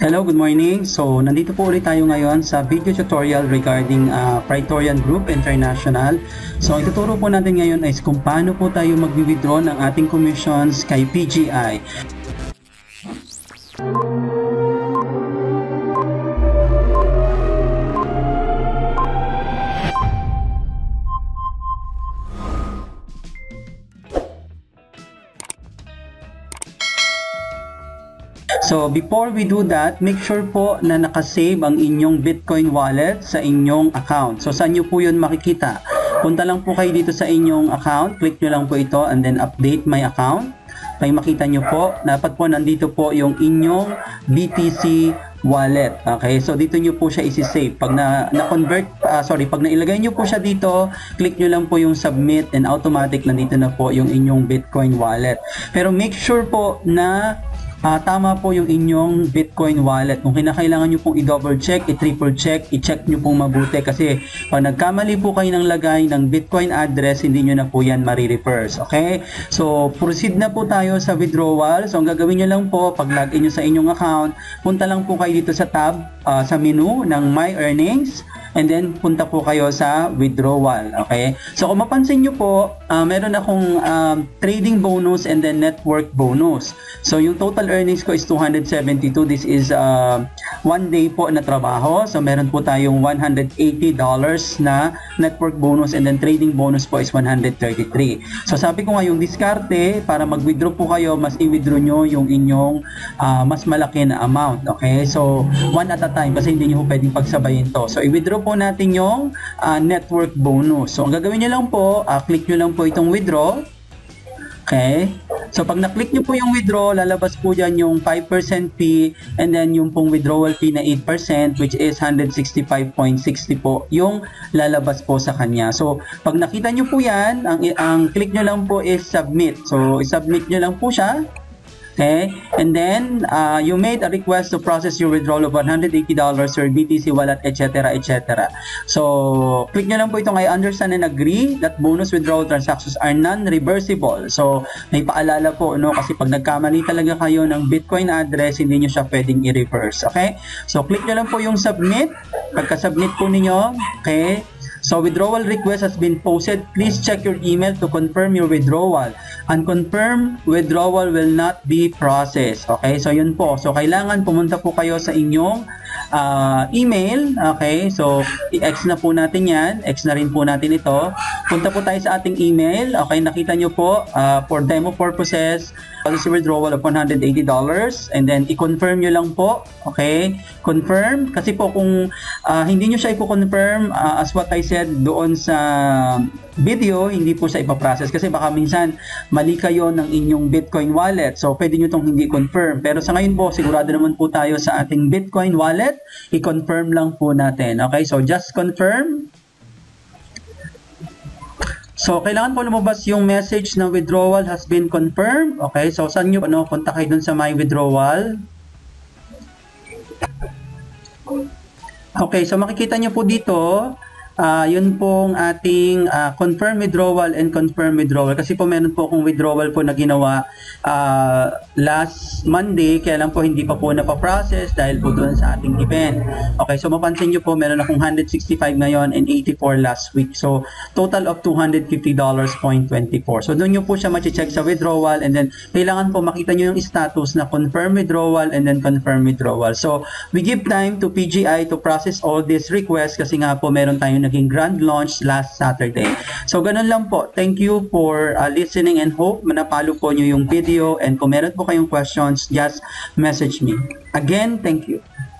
Hello, good morning. So, nandito po ulit tayo ngayon sa video tutorial regarding Praetorian Group International. So, ituturo po natin ngayon is kung paano po tayo mag-withdraw ng ating commissions kay PGI. So, before we do that, make sure po na nakasave ang inyong Bitcoin wallet sa inyong account. So, saan nyo po yun makikita? Punta lang po kayo dito sa inyong account, click nyo lang po ito and then update my account. May makita nyo po, dapat po nandito po yung inyong BTC wallet. Okay, so dito nyo po siya isi-save. Pag pag nailagay nyo po siya dito, click nyo lang po yung submit and automatic nandito na po yung inyong Bitcoin wallet. Pero make sure po na tama po yung inyong Bitcoin wallet. Kung kinakailangan nyo pong i-double check, i-triple check, i-check nyo pong mabuti kasi pag nagkamali po kayo ng lagay ng Bitcoin address, hindi nyo na po yan marireverse. Okay? So, proceed na po tayo sa withdrawal. So, ang gagawin nyo lang po, pag login nyo sa inyong account, punta lang po kayo dito sa tab, sa menu ng My Earnings. And then, punta po kayo sa withdrawal. Okay? So, kung mapansin nyo po, meron akong trading bonus and then network bonus. So, yung total earnings ko is 272. This is 1 day po na trabaho. So, meron po tayong $180 na network bonus and then trading bonus po is 133. So, sabi ko nga yung diskarte, para mag-withdraw po kayo, mas i-withdraw nyo yung inyong mas malaki na amount. Okay? So, one at a time kasi hindi nyo po pwedeng pagsabayin to. So, i-withdraw po natin yung network bonus. So, ang gagawin nyo lang po, click nyo lang po itong withdraw. Okay? So, pag na-click nyo po yung withdraw, lalabas po dyan yung 5% fee and then yung pong withdrawal fee na 8% which is 165.60 po yung lalabas po sa kanya. So, pag nakita nyo po yan, ang click nyo lang po is submit. So, i-submit nyo lang po siya. Okay, and then you made a request to process your withdrawal of $180 or BTC wallet, etc., etc. So, click nyo lang po itong I understand and agree that bonus withdrawal transactions are non-reversible. So, may paalala po, no, kasi pag nagkamali talaga kayo ng Bitcoin address, hindi nyo siya pwedeng i-reverse. Okay, so click nyo lang po yung submit. Pagka-submit po ninyo, okay, so withdrawal request has been posted. Please check your email to confirm your withdrawal. Unconfirmed withdrawal will not be processed. Okay, so yun po. So kailangan pumunta po kayo sa inyong email. Okay, so i-X na po natin yan. X na rin po natin ito. Punta po tayo sa ating email. Okay, nakita nyo po for demo purposes, policy withdrawal of $180 and then i-confirm nyo lang po. Okay, confirm. Kasi po kung hindi nyo siya i-confirm, as what I said doon sa video, hindi po siya ipaprocess kasi baka minsan mali kayo ng inyong Bitcoin wallet. So, pwede nyo itong hindi confirm. Pero sa ngayon po, sigurado naman po tayo sa ating Bitcoin wallet. I-confirm lang po natin. Okay, so just confirm. So, kailangan po lumabas yung message na withdrawal has been confirmed. Okay, so saan nyo, punta kayo dun sa my withdrawal. Okay, so makikita nyo po dito, yun pong ating confirm withdrawal and confirm withdrawal. Kasi po meron po akong withdrawal po na ginawa last Monday, kaya lang po hindi pa po napaprocess dahil po doon sa ating event. Okay, so mapansin nyo po meron akong 165 ngayon and 84 last week. So total of $250.24. So doon nyo po siya ma-check sa withdrawal and then kailangan po makita nyo yung status na confirm withdrawal and then confirm withdrawal. So we give time to PGI to process all these requests kasi nga po meron tayong naging grand launch last Saturday. So, ganun lang po. Thank you for listening and hope manapalo po nyo yung video and kung meron po kayong questions, just message me. Again, thank you.